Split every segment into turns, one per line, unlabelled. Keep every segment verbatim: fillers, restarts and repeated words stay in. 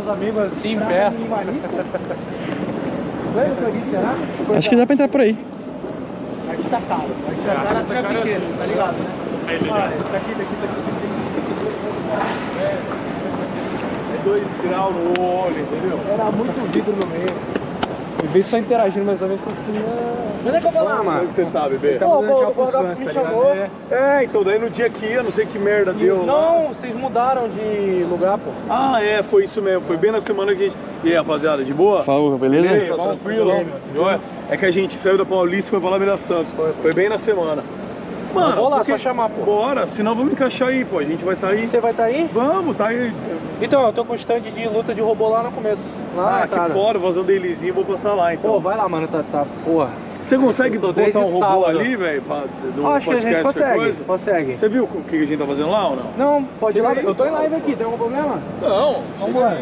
amigos assim, em pé.
Acho que dá pra entrar por aí.
Vai destacado. Vai destacado assim é pequeno, tá ligado, né? Ah, esse daqui, daqui, daqui, daqui. É dois graus no olho, entendeu? Era muito vidro no meio.
E vê só interagindo mais ou menos com assim.
Onde é que eu vou lá, mano?
Onde você tá, bebê?
Pô, o Gordox me chamou.
É, então daí no dia que ia, não sei que merda deu.
Não, vocês mudaram de lugar, pô.
Ah, é, foi isso mesmo. Foi bem na semana que a gente... E aí, rapaziada, de boa?
Falou, beleza?
Beleza, tranquilo. É que a gente saiu da Paulista e foi pra Lameira Santos. Foi bem na semana. Mano,
vou lá,
porque...
só chamar, pô.
Bora, senão vamos encaixar aí, pô. A gente vai estar tá aí.
Você vai estar tá aí?
Vamos, tá aí.
Então, eu tô com stand de luta de robô lá no começo. Lá
ah, aqui fora, vou fazer um dailyzinho, vou passar lá, então.
Pô, vai lá, mano, tá, tá porra.
Você consegue botar um robô
sábado.
ali, velho?
Acho que a gente consegue, consegue.
Você viu o que a gente tá fazendo lá ou não?
Não, pode ir lá. Eu tô em live aqui, tem algum problema?
Não,
vamos lá.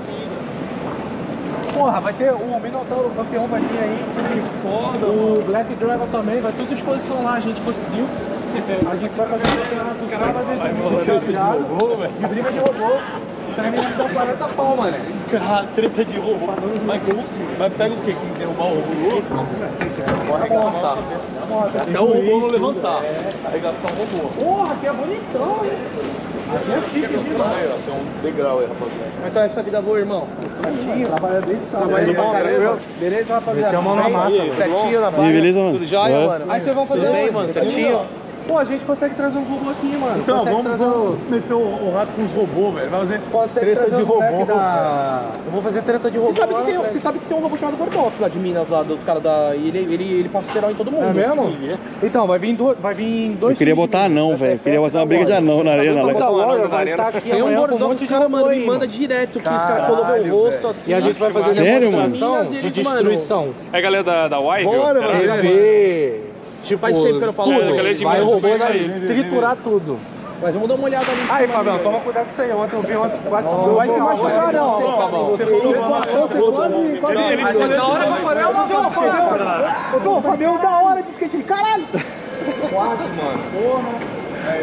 Porra, vai ter o Minotauro, o campeão vai vir aí.
Que foda,
o
mano.
Black Dragon também, vai ter essa exposição lá, a gente conseguiu. A gente vai fazer um campeonato sábado de, de briga de robô. Terminando com quarenta pau, mano.
Cara, treta de robô. Mas, mas pega o quê? Quem derrubar o robô? Esquece, mano. Pode arregaçar. Até o robô não levantar. Arregaçar o robô.
Porra, aqui é bonitão, hein? Aqui é chique demais.
Tem um degrau aí, rapaziada.
Como é que é essa vida boa, irmão?
Certinho, trabalha desde sábado.
Trabalha pra caramba. Beleza, rapaziada?
Tem a mão na massa,
certinho na
E aí, beleza, mano?
Tudo jóia,
é.
mano?
Aí vocês vão fazer
tudo bem, mano? Certinho?
Pô, a gente consegue trazer um robô aqui, mano.
Então,
consegue
vamos,
trazer
vamos
o...
meter o, o rato com os robôs, velho. Vai fazer
Consegue
treta
trazer
de
os
robô.
moleque Da... Eu vou fazer treta de robô.
Você sabe,
lá,
que tem,
velho.
você sabe que tem um robô chamado Gordox lá de Minas, lá dos caras da... E ele, ele, ele passa geral em todo mundo.
É mesmo? Então, vai vir, do... vai vir dois.
Eu queria botar anão, velho. Queria fazer uma briga de anão na arena, né?
Da hora, vai estar aqui
Tem um
amanhã com
Gordox
monte
que
de
o cara manda,
robô
me manda
aí,
direto que os
Caralho,
caras colocam o rosto
velho.
assim.
E a gente vai fazer
Sério,
demonstração
mano?
de
Eles,
destruição.
É a galera da, da Wild?
Bora, mano.
Quer ver? Tipo,
Faz tempo que eu não falo
tudo.
com
ele.
Vai o robô
Isso
vai
aí.
triturar tudo.
Mas vamos dar uma olhada ali.
Aí, Fabião, toma cuidado com isso aí. Ontem eu vi ontem quase...
Não vai se machucar, não.
Você falou
Você quase...
Mas na hora que eu falei, eu não vou falar.
Ô, o Fabião da hora de skate. Caralho!
Quase, mano. Porra.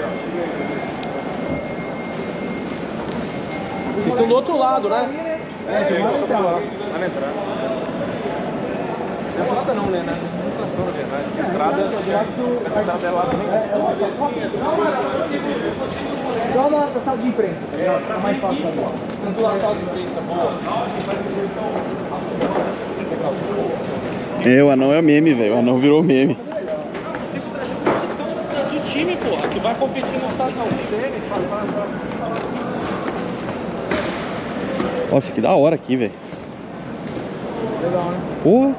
Vocês estão do outro lado, né?
É, tem uma entrada.
Vai entrar. Não é entrada não, né? Demonstração, na verdade. Entrada, essa entrada é lá também.
Igual da, da sala de imprensa, tá ligado? Tá mais fácil agora. Do lado da sala de imprensa, boa.
É, o anão é meme, velho. O anão virou meme.
Do time, porra, que vai competir no estadual dele.
Nossa, que da hora aqui, velho.
Legal, né?
Porra.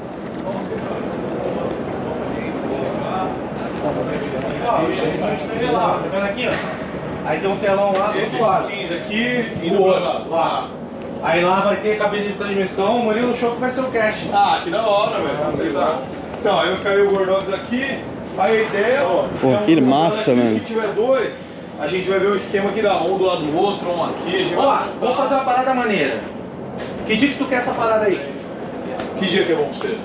Tá vendo aqui, ó? Aí tem um telão lá do
Esse
outro lado.
cinza aqui e
O
do
outro,
lado.
lá. Aí lá vai ter cabine de transmissão, o Murilo Show que vai ser o cast.
Ah, que da hora, velho. Então, aí vai ficar o Gordox aqui. Aí a ideia, ó.
Pô,
é um
que
lado
massa,
aqui,
mano.
Se tiver dois, a gente vai ver o esquema aqui da um do lado do outro, um aqui. A gente
Ó,
vai...
vamos fazer uma parada maneira. Que dia que tu quer essa parada aí?
Que dia que é bom pra você?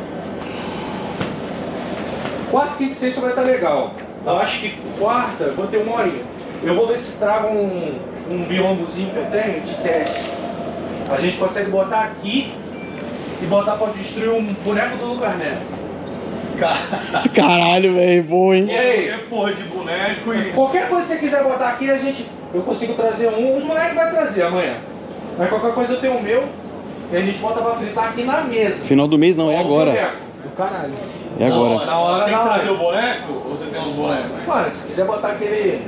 Quarta, quinta e sexta vai estar legal. Eu acho que quarta eu vou ter uma horinha. Eu vou ver se trago um, um biombozinho que eu tenho de teste. A gente consegue botar aqui e botar pra destruir um boneco do Lucas Neto.
Caralho, velho. Boa, hein?
E aí?
Qualquer porra de boneco e...
Qualquer coisa que você quiser botar aqui, a gente, eu consigo trazer um. Os moleques vai trazer amanhã. Mas qualquer coisa eu tenho o meu e a gente bota pra fritar aqui na mesa.
Final do mês não, é
Ó, o
agora.
boneco.
Do caralho.
É agora.
Na hora,
Tem
na
que
hora.
trazer o boneco ou você tem uns bonecos?
Mano, se quiser botar aquele.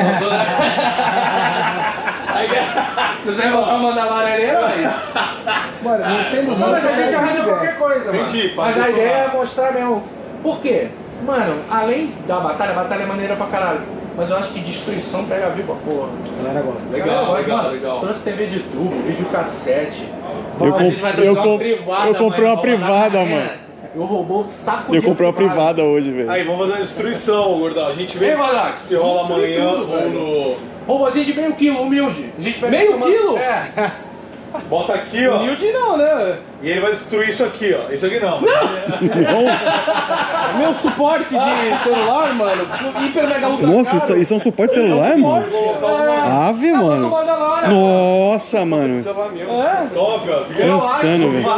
Se quiser botar uma mandalarianeira, mas.
Mano, não sei nos
Não, mas a gente
outros,
arranja qualquer coisa, mano.
Entendi,
Mas
pode
a ideia
provar.
é mostrar mesmo. Por quê? Mano, além da batalha, a batalha é maneira pra caralho. Mas eu acho que destruição pega vivo a porra.
A galera gosta.
Legal,
Galera,
legal,
mano,
legal.
Trouxe T V de tubo, videocassete.
Eu
A gente vai
comp-
trazer
eu
uma
comp-
privada,
eu comprei
mano,
uma
pra rodar
privada,
na arena.
mano.
Eu roubou o saco
Eu
de
comprei uma privada hoje, velho.
Aí, vamos fazer uma destruição, Gordão. A gente vê
Ei, Valax,
se rola
vamos destruir
amanhã
tudo,
ou
velho.
no...
Robozinho de meio quilo, humilde. A gente vai
Meio
tomar-
quilo?
É.
bota aqui, ó.
Humilde não, né?
E ele vai destruir isso aqui, ó. Isso aqui não.
Meu suporte de celular, mano, hiper mega ultra
Nossa,
caro.
isso, isso é um suporte celular, mano? Ave, mano. Nossa, mano.
É.
Top, ó. Fica
Insano, velho.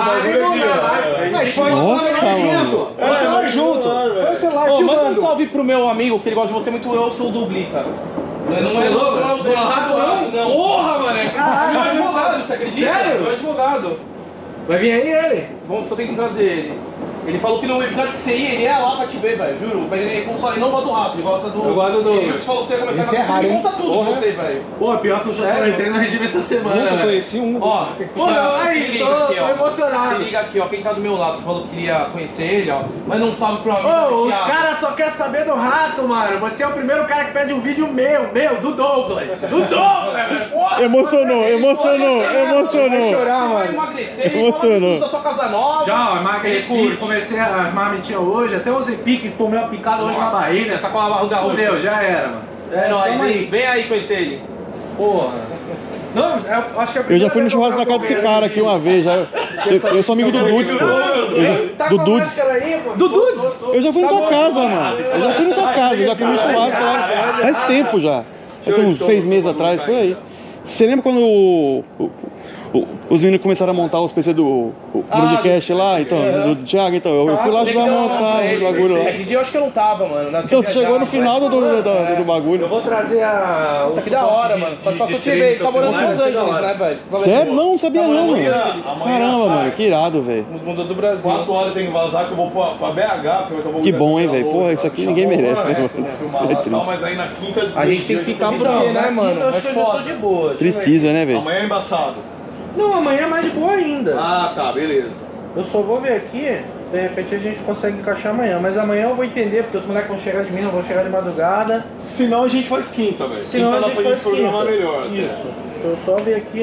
Nossa, mano.
Põe o celular junto. Põe o celular Ô, manda um salve pro meu amigo, que ele gosta de você muito, eu sou o Dubli, cara. Não é louco, não, não, não, não. Porra, mano. Caralho, meu advogado, você acredita? Sério? Meu advogado.
Vai vir aí ele?
Vamos, tô tentando trazer ele. Ele falou que no episódio que você ia, ele ia lá pra te ver, velho, juro. Mas ele, ele não gosta do rato, ele gosta do...
Eu gosto do...
Ele falou que você ia começar
Esse
a
é raro,
ele
hein?
conta tudo
Porra.
de você, velho.
Pô, pior que eu já entrei no regime essa semana,
Nunca
né?
conheci um. Ó,
Pô, aí,
se liga
tô-
aqui,
tô
ó.
emocionado.
Se liga aqui, ó. Quem tá do meu lado, você falou que queria conhecer ele, ó. Mas não sabe pro amigo.
Ô, os
Thiago.
caras só querem saber do rato, mano. Você é o primeiro cara que pede um vídeo meu, meu, do Douglas. Do Douglas! Porra,
Emocionou, emocionou, emocionou.
chorar, mano. Emagrecer,
Emocionou.
da sua casa nova.
Já, ó, emagreci,
Ele curte.
comecei a armar mentinha hoje, até usei pique, tomei uma picada hoje na
Nossa,
barriga.
tá com a barriga roxa.
Fudeu, já era, mano.
É nóis,
Tamo
hein? Vem aí conhecer ele.
Porra. Não, eu acho que é a
Eu já
primeira
fui no
vez
churrasco da
que eu
casa desse
vejo
cara
ele.
aqui uma vez. Já. Eu, eu sou amigo do Dudes, pô. Eu-
Tá
Do
com a
Dudes.
máscara aí, pô?
Do Dudes?
Eu já fui na tua casa, mano. Eu já fui na tua casa, eu já comi churrasco lá. Faz tempo já. Já tem uns seis meses atrás, por aí. Você lembra quando o- o- o- os meninos começaram a montar os P C do o broadcast lá? Então, do Thiago, então. Eu fui lá ajudar a montar os bagulho lá.
Aquele dia eu acho que eu não tava, mano. Na-
Então você chegou no final do, do, do, do
Eu
bagulho.
vou trazer a...
Tá que da hora, mano. Satisfação te ver. Ele tá morando em Los Angeles, né, velho? Você sabe
Sério?
disso?
Não, não sabia
Tá
não,
morando em
mano.
Los Angeles.
Caramba, mano, que irado, velho.
No mundo do Brasil.
Quatro horas tem que vazar que eu vou pra, pra B H. Porque eu tô
Que bom, hein, velho. Porra, isso aqui ninguém merece, né, mano?
Filmar lá
É
e tal,
triste.
mas aí na quinta...
A gente tem que ficar por aí, né, mano?
Eu acho
É
que eu já tô
foda.
de boa. Deixa eu ver.
Precisa, né, velho?
Amanhã é embaçado.
Não, amanhã é mais de boa ainda.
Ah, tá, beleza.
Eu só vou ver aqui, de repente a gente consegue encaixar amanhã. Mas amanhã eu vou entender, porque os moleques vão chegar de Minas, vão chegar de madrugada.
Senão a gente faz quinta, velho.
Senão a
Quinta dá
gente
pra
faz
programar
quinta.
melhor. até.
Isso. Deixa eu só ver aqui.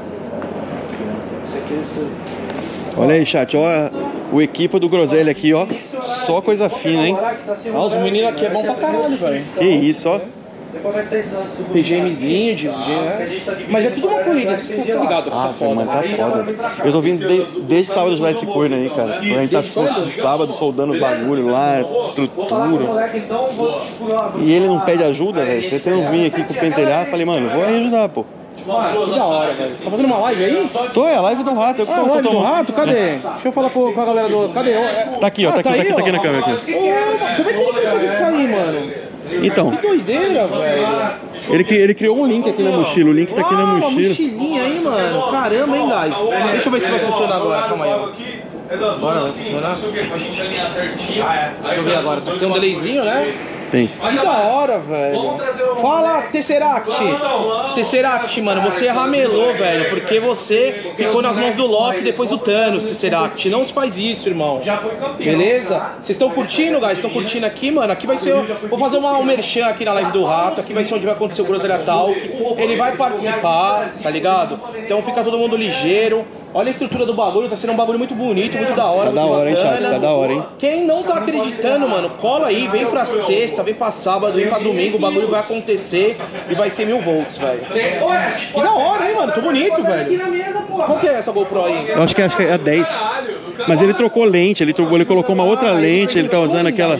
Esse aqui, esse...
Olha aí, chat, ó. O equipa do Groselha aqui, ó. Só coisa fina, hein?
Ah, os meninos aqui é bom pra caralho, velho.
Que isso, ó.
Depois vai ter esse lance do
PGMzinho, de, né? Mas é tudo uma corrida, vocês estão ligados que
Ah,
tá
velho,
foda.
mano, tá foda. Eu tô vindo de- desde sábado ajudar esse corno aí, cara. A gente tá sol- sábado soldando os bagulho lá, estrutura.
então,
E ele não pede ajuda, velho. Se você não vir aqui com o pentelhar, eu falei, mano, vou aí ajudar, pô.
Que da hora, velho. Você tá fazendo uma live aí?
Tô, é a live do rato. Eu que
Ah,
tô-
live
tô-
do rato? Cadê? Deixa eu falar com com a galera do... Cadê? É-
Tá aqui, ó, tá aqui, tá aqui, tá aqui na câmera aqui.
Ô, como é que ele consegue ficar aí, mano?
Então,
Que doideira, velho.
ele, cri- ele criou um link aqui na mochila. O link tá aqui na
Ah, uma
mochila.
mochilinha aí, mano. Caramba, hein, guys. Deixa eu ver se vai funcionar agora. Calma aí, ó.
É das
Bora,
duas
vai
assim,
funcionar?
não sei o que, pra gente alinhar certinho.
Deixa eu ver agora. Tem um delayzinho, né?
Tem.
Que da hora, velho. Fala, Tesseract. Tesseract, mano, você ramelou, velho, porque você ficou nas mãos do Loki depois do Thanos, Tesseract. Não se faz isso, irmão.
Já foi campeão.
Beleza? Vocês estão curtindo, guys? Estão curtindo aqui, mano? Aqui vai ser. o- Vou fazer uma um merchan aqui na live do Rato. Aqui vai ser onde vai acontecer o Groselha Talk. Ele vai participar, tá ligado? Então fica todo mundo ligeiro. Olha a estrutura do bagulho, tá sendo um bagulho muito bonito, muito da hora.
Tá da
muito
hora, hein,
bacana.
chat? Tá da hora, hein?
Quem não tá acreditando, mano, cola aí, vem pra sexta, vem pra sábado, vem pra domingo, o bagulho vai acontecer e vai ser mil volts, velho. Que da hora, hein, mano? Tô bonito, velho. Qual que é essa GoPro aí?
Eu acho que, acho que é a dez. Mas ele trocou lente, ele, trocou, ele colocou uma outra lente, ele tá usando aquela.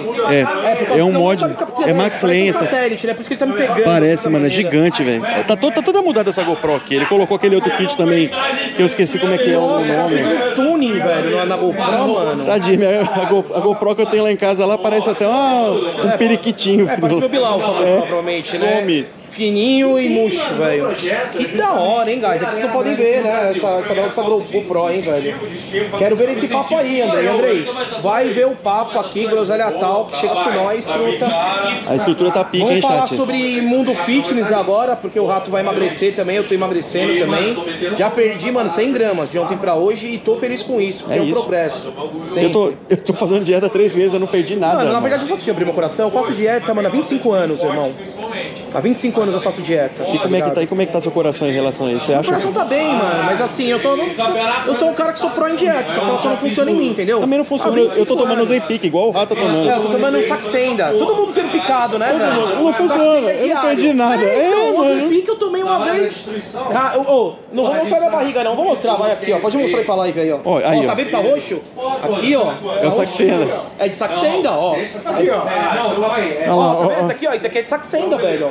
É, é um mod. É Max Lens.
Satélite, né? Por isso que ele tá me pegando.
Parece, mano, é gigante, velho. Tá, to- tá toda mudada essa GoPro aqui. Ele colocou aquele outro kit também, que eu esqueci como é que é o nome.
Tuning, velho, na- na GoPro, mano.
Tadinho, minha- a, Go- a GoPro que eu tenho lá em casa lá parece até uma- um periquitinho.
É, parece meu Bilal, só,
É,
provavelmente, né?
some.
Fininho e murcho, velho. Que da hora, hein, guys? Aqui vocês não podem ver, né? Essa, essa nossa GoPro, hein, velho. Quero ver esse papo aí, Andrei. Andrei, vai ver o papo aqui, Groselha Talk. Chega com nós, truta.
A estrutura tá pica,
Vamos
hein,
falar
chat?
sobre mundo fitness agora, porque o Rato vai emagrecer também, eu tô emagrecendo também. Já perdi, mano, cem gramas de ontem pra hoje e tô feliz com isso, porque é,
É
um
isso.
progresso.
Eu tô, eu tô fazendo dieta há três meses, eu não perdi nada.
Mano, na
mano.
verdade eu posso te abrir meu coração, eu faço dieta, mano, há vinte e cinco anos, irmão. Há vinte e cinco anos anos eu faço dieta.
E como é que tá, e como é que tá seu coração em relação a isso? Você
O
acha
coração
que...
tá bem, mano, mas assim, eu só não. Eu sou um cara que sou pró em dieta, só que ela só não funciona em mim, entendeu?
Também não funciona, eu tô tomando Ozempic, igual o Rato tá tomando.
É, eu tô tomando Saxenda. Todo mundo sendo picado, né, velho?
Não funciona, eu não perdi nada.
É,
É,
então, o
mano.
Ozempic eu tomei uma vez. Ca- ô, ô, não vou mostrar minha barriga, não. Vou mostrar, vai aqui, ó. Pode mostrar aí pra live aí, ó.
Ó, aí,
Tá
ó.
vendo que tá roxo? Aqui, ó.
É o Saxenda.
É de Saxenda, ó.
Aqui, ó. Não, calma aí.
Olha lá,
Ó, tá
ó,
vendo? Isso
ó.
aqui, ó. Isso aqui é de Saxenda, velho.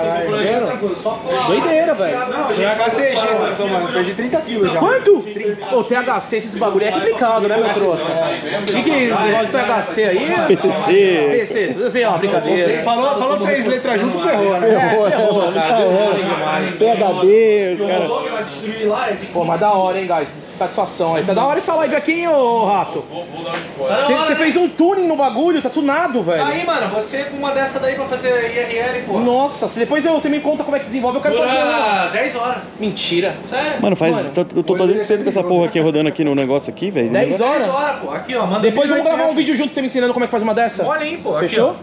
ó. Doideira, velho.
T H C G, eu tô tomando. Perdi trinta quilos já.
Quanto? Ô, T H C, esses bagulho é complicado, né, meu trota? O que que é esse negócio de T H C aí?
P C C.
P C C, assim, ó, brincadeira.
Falou, falou três letras junto, ferrou, né?
Ferrou,
ferrou,
já
cara.
era. P H D, os caras.
Pô, mas da hora, hein, guys? Satisfação aí. Tá da hora essa live aqui, hein, ô Rato? Você você fez um tuning no bagulho, tá tunado, velho.
Aí, mano, você com uma dessa daí pra fazer I R L, pô.
Nossa, se depois eu- você me conta como é que desenvolve, eu quero fazer uma.
Dura dez horas.
Mentira.
Sério?
Mano, faz.
Mano,
tô- Eu tô todo cedo com essa porra aqui rodando aqui no negócio aqui, velho.
dez
dez
horas?
horas, pô. Aqui, ó. Manda
Depois
vídeo
vamos
aí
gravar um
direto.
vídeo junto você me ensinando como é que faz uma dessa.
Mole aí, pô. Aqui,
Fechou?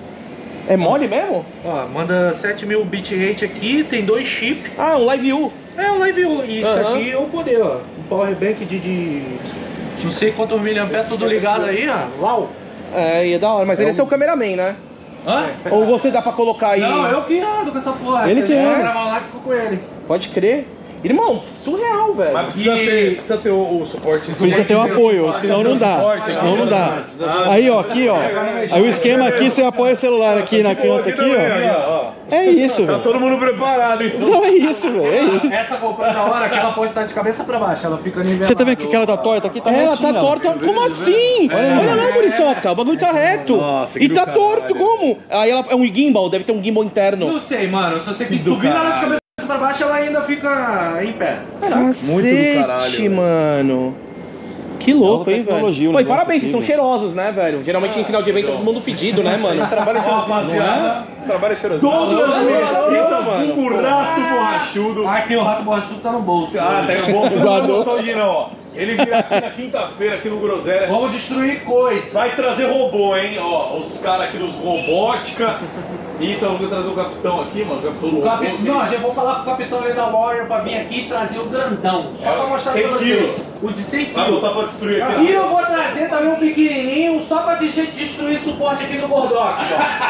É mole mesmo?
Ó, manda sete mil bitrate aqui, tem dois chips.
Ah, um live U.
É o Live U. E isso
Aham.
aqui é o poder, ó. Um power bank de, de não sei quantos miliamperes, tudo ligado aí, ó. Uau.
É, e é da hora, mas ele é seu cameraman, né?
Hã?
Ou você dá pra colocar aí.
Não, eu que ando com essa porra.
Ele que
Eu
anda.
gravar uma live e fico com ele.
Pode crer. Irmão, que surreal, velho.
Mas precisa
E-
ter, precisa ter o, o suporte.
Precisa ter o apoio, senão não dá. Senão não dá. Aí, ó, aqui, ó. Aí o esquema aqui, você apoia o celular aqui na canta aqui, ó. É isso,
Tá
velho.
todo mundo preparado, então.
Não, é isso, velho. É isso.
Essa GoPro da hora, aquela pode estar de cabeça pra baixo, ela fica nivelada.
Você tá vendo que ela tá torta aqui? Tá
Ela tá
retinha, ó.
torta. Como assim? Olha lá, Muriçoca. O bagulho tá reto.
Nossa, que
e
do
tá
caralho.
torto, como? Aí ela é um gimbal, deve ter um gimbal interno.
Não sei, mano. Se você que tu vira ela de cabeça pra baixo, ela ainda fica em pé.
Cacete,
do caralho,
mano. Que louco,
Alta
hein, velho?
tecnologia, o
Pô, e
negócio
parabéns,
aqui,
vocês são
velho.
cheirosos, né, velho? Geralmente em final de evento tá todo mundo fedido, né, mano?
Trabalho rapaziada.
Trabalho cheiroso.
Todas as mesitas
mano.
com buraco borrachudo.
Aqui o rato borrachudo tá no bolso.
Ah, tá no bolso. Não é nostalgia, não, ó. Ele vira aqui na quinta-feira, aqui no Groselha.
Vamos destruir coisa.
Vai trazer robô, hein? Ó, os caras aqui dos robótica. Isso, eu vou trazer o capitão aqui, mano. O capitão do
O capi...
robô.
Não, eu vou falar pro capitão ali da Warrior pra vir aqui e trazer o grandão. Só
É,
pra mostrar
cem
pra vocês.
quilos.
O de cem
Vai
quilos.
botar pra destruir aqui.
E eu vou trazer também um pequenininho só pra de- destruir suporte aqui do Gordox.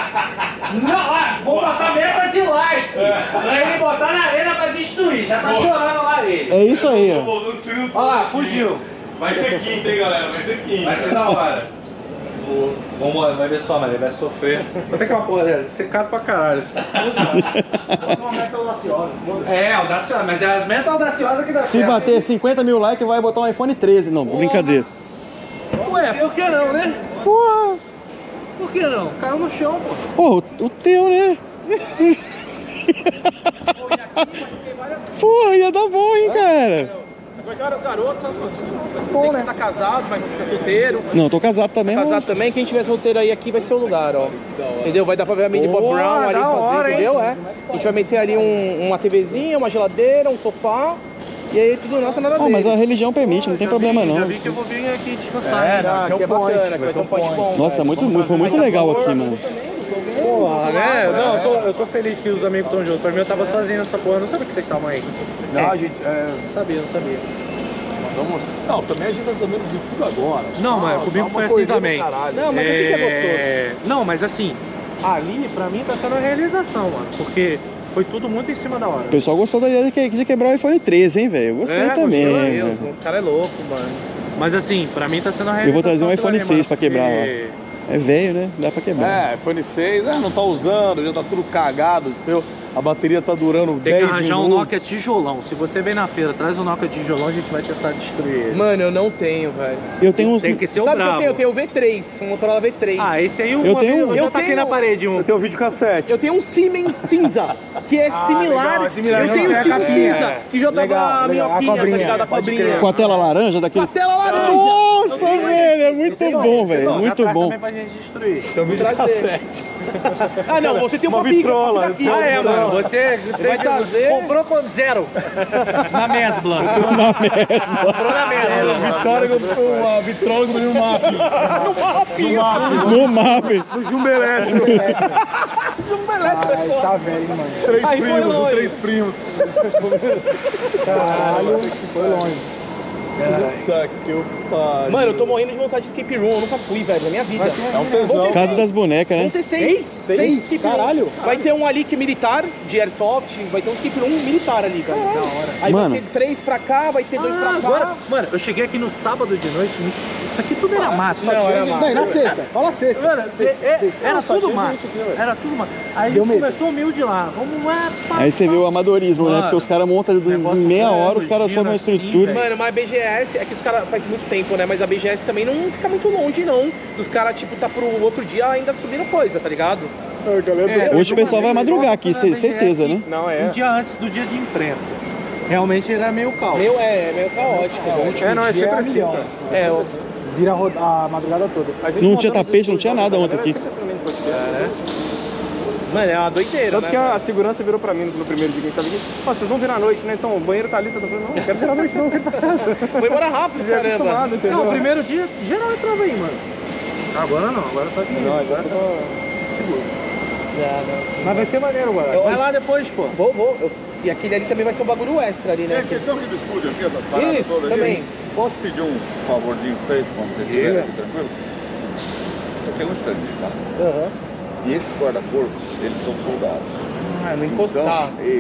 ó. Não, lá, vou botar meta de like. Pra ele botar na arena pra destruir. Já tá chorando lá ele.
É isso aí, ó.
Robôzão destruindo
Olha lá,
tudo.
fugiu.
Vai ser quinta, hein, galera? Vai ser quinta.
Vai ser da hora. Vamos lá, vai ver só, mano. Ele vai sofrer. Vou ter que uma porra dessa. Secado pra caralho.
uma meta audaciosa.
É, audaciosa. Mas é as metas audaciosas que dá
Se
certo.
bater cinquenta mil likes, vai botar um iPhone treze. Não, brincadeira.
Ué, por que não, né?
Porra.
Por que não? Caiu no chão, pô.
Pô, o- o teu, né? Porra, ia dar bom, hein, cara.
Várias garotas, bom, né? Você tá casado, vai ficar solteiro.
Não, eu tô casado também.
Casado
mas-
também, quem tiver solteiro aí aqui vai ser o lugar, ó. Entendeu? Vai dar pra ver a mini Bob
Boa,
Brown ali
da
fazer,
hora, hein?
entendeu? É. A gente vai meter ali um- uma TVzinha, uma geladeira, um sofá. E aí tudo nosso, nada
Ah,
dele.
mas a religião permite, não tem problema
Já
não.
vi que eu vou vir aqui descansar.
É,
hein?
tá, que é bacana, que vai ser um point bom.
Nossa,
velho.
muito, muito, foi muito legal aqui, mano.
Porra, né? Não, eu tô, eu tô feliz que os amigos estão juntos. Pra mim eu tava sozinho nessa porra. Eu não sabia que vocês estavam aí.
Não, a gente. É,
Não sabia, não sabia.
vamos... Não, também a gente tá sabendo de tudo agora.
Não, mas
Ah,
comigo
tá
foi
uma
assim
correria do
também.
caralho.
Não, mas aqui que é
Não, mas assim, ali pra mim tá sendo a realização, mano. Porque foi tudo muito em cima da hora.
O pessoal gostou da ideia de que- de quebrar o iPhone treze, hein, velho? Eu gostei
É,
também.
gostei,
velho.
Deus, os caras é louco, mano. Mas assim, pra mim tá sendo a realização.
Eu vou trazer um
aquilo
iPhone
ali,
seis
mano,
pra quebrar,
porque-
É velho, né? Dá pra quebrar.
É, iPhone seis, é, não tá usando, já tá tudo cagado, o seu, a bateria tá durando
Tem que
dez
arranjar
minutos.
um Nokia tijolão. Se você vem na feira, traz um Nokia tijolão, a gente vai tentar destruir ele.
Mano, eu não tenho, velho.
Eu tenho uns.
Tem que ser o
Sabe o que eu
brabo.
tenho? Eu tenho o V três, um Motorola V três.
Ah, esse aí eu,
Eu
uma
tenho-
vez, eu já
eu
taquei
tenho-
na parede um.
Eu tenho um videocassete.
Eu tenho um Siemens cinza, que é
Ah,
similar.
legal, é similar,
eu
não,
tenho um
é a
Siemens
capinha,
cinza,
é.
que já tava
Legal,
a
legal, a
minhopinha, tá
cobrinha,
ligado? A
pode
cobrinha.
crer.
Com a tela laranja daquele.
Com a tela laranja.
Nossa, velho, é muito
Esse não,
bom,
esse
velho.
não,
Muito
Traz
bom.
também pra gente destruir.
Tem um videocassete.
Ah, não, você tem
Uma
uma pica,
vitrola,
uma pica aqui.
eu
Ah, é,
tenho-
mano.
você
vai trazer...
comprou com zero. Na Mesbla.
Na mesma.
Comprou na Mesbla.
Vitória comprou uma vitróloga no map.
No map.
No map. No map.
No Jumbelético. Jumbelético. Ah, está velho, hein, mano. Três Aí primos, foi três primos. Caralho, foi longe. Puta que eu pariu.
Mano, eu tô morrendo de vontade de escape room, eu nunca fui, velho, na minha vida.
É um tesão.
Casa das bonecas, né?
Vão ter seis.
Seis?
escape
Caralho.
room. Vai ter um ali que é militar, de airsoft, vai ter um escape room militar ali, cara. Da hora. Aí
Mano.
vai ter três pra cá, vai ter dois
Ah,
pra cá.
agora, mano, eu cheguei aqui no sábado de noite, isso aqui tudo era mato.
Não, era mato.
Não, e na sexta, fala sexta. Mano, sexta, é, sexta. Era tudo mato. Era tudo mato. Aí
Deu
começou humilde lá. Vamos lá. Pá,
Aí você vê o amadorismo,
Mano,
né? Porque os caras montam em
negócio
meia
é
hora, os caras sobem uma
assim,
estrutura.
velho.
Mano, mas a B G S, é que os caras faz muito tempo, né? Mas a B G S também não fica muito longe, não. Dos caras, tipo, tá pro outro dia ainda subindo coisa, tá ligado?
É,
Hoje o pessoal vai madrugar aqui,
na B G S,
certeza, né?
Não, é.
Um dia antes do dia de imprensa. Realmente era meio caos.
Meu, é, meio caótico.
É, não, é sempre assim, cara.
É, o...
Vira a madrugada toda.
Não tinha tapete, não tinha nada ontem aqui.
Mano, é uma doideira,
Tanto
né?
que a segurança virou pra mim no primeiro dia que a gente tava aqui. Ó, vocês vão virar à noite, né? Então o banheiro tá ali, tá falando, não, não quero virar à noite não, eu quero ir pra casa.
Foi embora rápido,
Já
caramba.
acostumado, entendeu?
Não, o primeiro dia geral entrava aí, mano. Agora não, agora tá de
Não, agora tá seguro.
Mas vai ser maneiro agora.
Eu-
Vai lá depois, pô.
Vou, vou. Eu- E aquele ali também vai ser um bagulho extra ali, né?
Tem questão aqui do estúdio aqui, essa parada
Isso,
toda
também.
ali. Posso pedir um favorzinho pra vocês, quando vocês estiverem aqui tranquilo? Isso aqui é um stand, tá?
Aham.
E esses guarda-corpos, eles são soldados.
Ah, não encostar.
Então,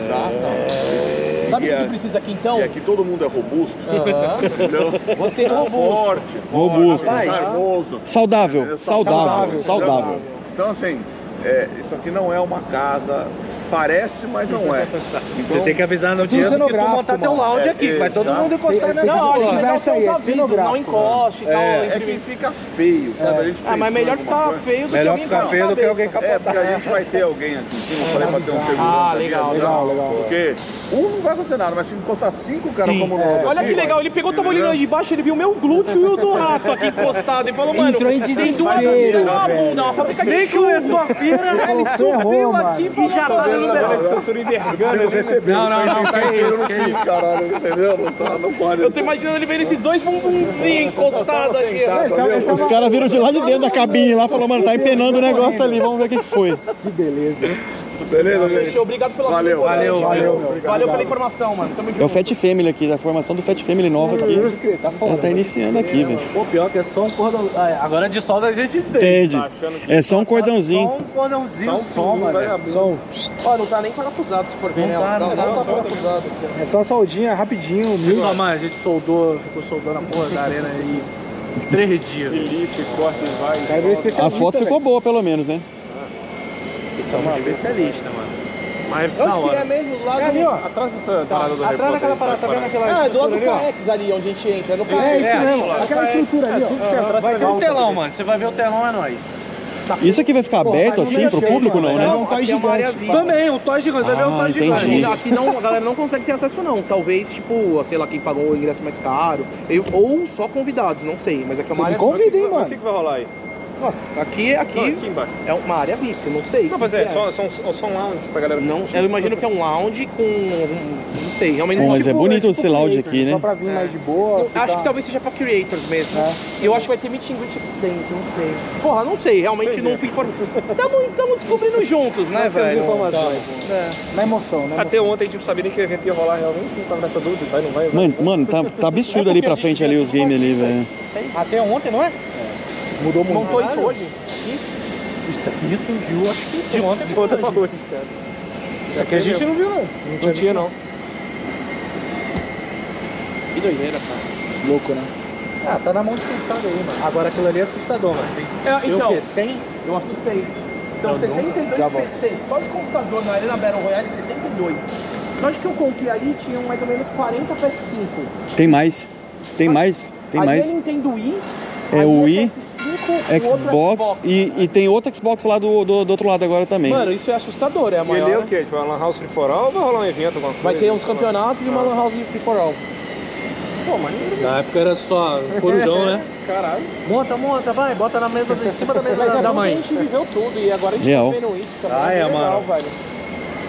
exatamente.
Sabe o
E
que
é-
que precisa aqui então?
E aqui todo mundo é robusto.
Aham.
Então,
Gostei do robusto.
forte, forte,
Robusto.
charmoso.
Saudável,
É,
saudável, saudável.
Então, assim, é, isso aqui não é uma casa. Parece, mas não é. Então,
Você tem que avisar no dia que tu
cenográfico,
montar teu
mano.
lounge
É,
aqui, vai todo
exato.
mundo encostar
Tem-
nessa
tem-
Não, acho que
Esse
legal
aí
são os
é
avisos,
cenográfico,
não encoste e tal.
É,
entre-
é quem fica feio, sabe? A gente
Ah, mas
pensou
melhor
em
ficar
alguma coisa.
feio do
Melhor
que alguém
ficar
com a
feio do que
cabeça.
alguém
É, porque a gente vai ter alguém aqui em cima, eu falei pra ter um segurança
Ah,
ali,
legal,
ali,
legal, legal.
Porque um não vai acontecer nada, mas se encostar cinco caras como nós.
Olha
aqui,
que legal, ele pegou o tabuleiro lá de baixo, ele viu o meu glúteo e o do rato aqui encostado. Ele falou, mano,
Entrou em
tem duas
desespero,
vidas na
velho.
bunda, uma fábrica de
Nem começou a feira,
Ele
ferrou,
subiu
mano.
aqui e falou,
já tá
mano,
liberado.
a estrutura envergando, ele recebeu.
Não, não, não, que isso, que isso.
Caralho, entendeu? Não, tá, não pode.
eu tô imaginando ele vendo esses dois bumbumzinhos encostados aqui.
Tá, tá vendo?
Os caras viram de lá de dentro da cabine lá, falou, mano, tá empenando o negócio ali, vamos ver o que que foi.
Que beleza.
Beleza, gente?
Fechou, obrigado pela
Valeu,
sua
valeu,
informação.
valeu,
meu.
Valeu pela informação, mano. Tamo junto.
É o Fat Family aqui, da formação do Fat Family nova aqui.
Tá
Ela tá iniciando aqui, velho.
Pô, pior que é só um cordão. Ah, agora de solda a gente tem.
Entende? É só um
Só
cordãozinho.
um cordãozinho
Só
só,
um
mano.
vai abrir.
Só um.
Ó, não tá nem parafusado se for ver,
Não
né?
tá, não
não,
tá,
tá
só-
parafusado.
É só soldinha, rapidinho, mil.
Só, mano, a gente soldou, ficou soldando a porra da arena aí três dias.
Elite, corte, vai.
Cara, veio especialista,
A foto ficou boa, pelo menos, né?
Esse é um especialista, mano. Mas da
Onde que é
hora.
mesmo? Lá
É
do...
ali, ó.
Atrás dessa parada do
Atrás daquela parada, tá vendo aquela
Ah, é do lado do
estrutura ali, ó?
Caex ali, onde a gente entra. No Caex.
É isso mesmo,
lá.
aquela
Caex.
estrutura ali,
Assim que
ó.
você entrar, você
Vai
vai ver
ter
o
um
telão, mano. Você vai ver o telão, é nóis.
Isso aqui vai ficar aberto assim pro público, não, né?
Não, aqui é uma área V I P.
Também, o toy gigante, vai ver o
Ah,
toy
entendi.
gigante.
Aqui, aqui não, a galera não consegue ter acesso não. Talvez, tipo, sei lá, quem pagou o ingresso mais caro. Eu- ou só convidados, não sei. Mas aqui é
Você
uma
me
área
convida, hein,
O que,
mano?
que vai rolar aí?
Nossa,
Aqui, aqui,
Não, aqui embaixo.
é uma área V I P, eu não sei.
Não, mas é, só, só, um- só um lounge pra galera.
Não, eu imagino que é um lounge com. um- Não sei, realmente
Bom,
não
mas é
tipo,
bonito
tipo
esse lounge
creator,
aqui,
Só
né?
pra vir mais de boa.
Eu
ficar-
acho que talvez seja pra creators mesmo.
É.
E eu acho que vai ter meet and greet aqui dentro, não sei. Porra, não sei, realmente não fui informado. Estamos descobrindo juntos, né,
Temos
velho?
informações.
É.
Na emoção, né?
Até ontem a gente não sabia nem que o evento ia rolar realmente, não tava nessa dúvida, vai, não vai, vai.
Mano, mano, tá, tá absurdo ali pra frente ali os games ali, velho.
Até ontem, não é?
Mudou muito.
Montou isso hoje?
Isso aqui surgiu, acho que
De ontem toda pra hoje, cara.
Isso aqui a gente não viu, não.
Não tinha, não.
Que doideira, cara.
Louco, né?
Ah, tá na mão de quem sabe aí, mano. Agora aquilo ali é assustador, mano. Tem,
É,
tem
então,
o quê? cem?
eu assustei. São
Eu
setenta e
Já
dois
volto.
P Cs, só de computador na Arena Battle Royale, setenta e dois. Só de que eu contei ali, tinham mais ou menos quarenta P S cinco.
Tem mais. Tem mais. Tem
ali
mais.
é Nintendo Wii,
É
ali
o Wii,
P S cinco, o outro
Xbox e, e tem outro Xbox lá do, do, do outro lado agora também.
Mano, isso é assustador, é a
E
maior.
ele é o quê? Tipo, uma lan house free for all ou vai rolar um evento, alguma coisa?
Vai ter uns campeonatos e uma Lan House Free for All. Pô, mas
Na época era só corujão, né?
Caralho.
Monta, monta, vai, bota na mesa, em cima da mesa
Mas é
da
bom que a
mãe.
gente viveu tudo e agora a gente
Real.
tá vendo isso também.
Ah,
é
é,
bem legal,
mano.
velho.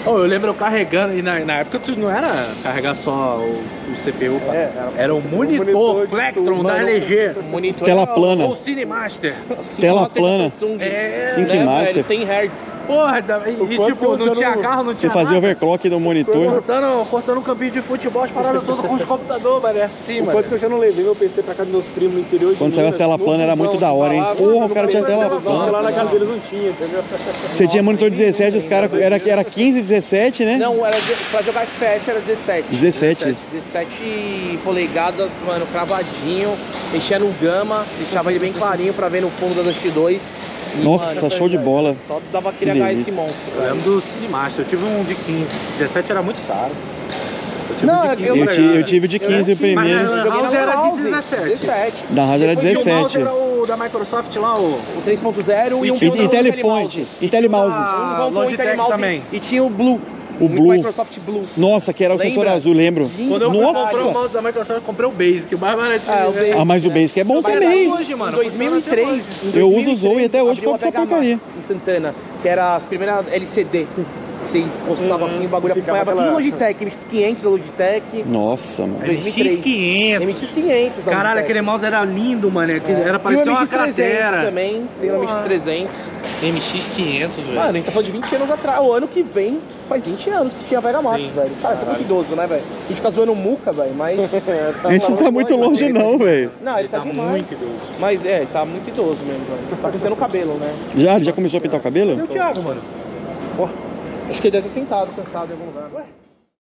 Oh, eu lembro eu carregando, e na, na época tu não era carregar só o, o C P U, cara. É, era, era o monitor,
monitor
Flectron da L G.
O monitor
Tela
era
plana.
Ou Cinemaster.
Tela plana.
É,
Sync
né,
Master.
velho, cem hertz.
Porra, da- e, e
quanto
tipo, não
você
tinha
não-
carro, não
Você
tinha
fazia
nada.
overclock do monitor.
Cortando, cortando um campinho de futebol, as paradas todas com os computadores, mano. É assim,
O
mano.
quanto que eu já não levei meu P C pra casa dos meus primos no interior de
Quando saiu
Minas,
as tela
no
plana era
busão,
muito da hora, hein?
falava,
Porra,
"Não,
o cara
não
tinha
tem
tela
busão",
plana.
Lá na casa deles não tinha, entendeu?
Você tinha monitor dezessete, os caras era, era quinze, dezessete, né?
Não, era de, pra jogar F P S era dezessete.
dezessete.
dezessete polegadas, mano, cravadinho, mexia no gama, deixava ele bem clarinho pra ver no fundo da vinte e dois. E,
Nossa, show de bola.
Só dava aquele
Que
H S
delícia.
monstro.
Eu lembro do Cinemaster, eu tive um de quinze. dezessete era muito caro. Eu tive
Não,
um de quinze,
eu-
Eu,
tá
ti-
ligado?
eu tive o de quinze o primeiro.
Mas,
Eu joguei
House
na
era de
House,
dezessete.
dezessete.
Da rádio era
E o mouse
dezessete.
era o da Microsoft lá, o...
O três ponto zero e um
E, e Telepoint. E Telemouse.
Ah,
Um
Logitech
Telemouse
também.
E tinha o Blue.
O Blue.
Microsoft Blue.
Nossa, que era o
Lembra?
sensor azul, lembro.
Quando eu fui comprar o
Nossa!
mouse da Microsoft, eu comprei o Basic, o mais baratinho.
Ah, o
né?
Basic.
Ah, mas o Basic é bom
Mas
também.
Até hoje, mano.
Em dois mil e três, em
Eu uso o
dois mil e três,
Zoe até hoje
abriu
com
a
essa
Vega
porcaria.
Max em Santana, que era as primeiras L C D. Você encostava assim, o bagulho
ficava
acompanhava tudo
aquela-
Logitech, M X quinhentos da Logitech,
Nossa, mano.
M X quinhentos.
M X quinhentos da
Caralho,
Logitech.
aquele mouse era lindo, mano. Aquele- Era
E o
parecia uma
M X trezentos
cratera.
também, tem o M X trezentos.
M X quinhentos, velho.
Mano, a gente tá falando de vinte anos atrás. O ano que vem faz vinte anos que tinha a Vega Max,
Sim.
velho. Cara, tá muito idoso, né, velho? A gente fica zoando o Muca, velho, mas.
A gente não tá muito longe não, velho.
Não, ele tá, demais.
muito idoso.
Mas é, ele tá muito idoso mesmo, velho. Tá pintando o cabelo, né?
Já, ele já começou a pintar o
E
cabelo?
o Thiago, mano?
Acho que ele deve ter sentado, cansado em algum lugar. Ué?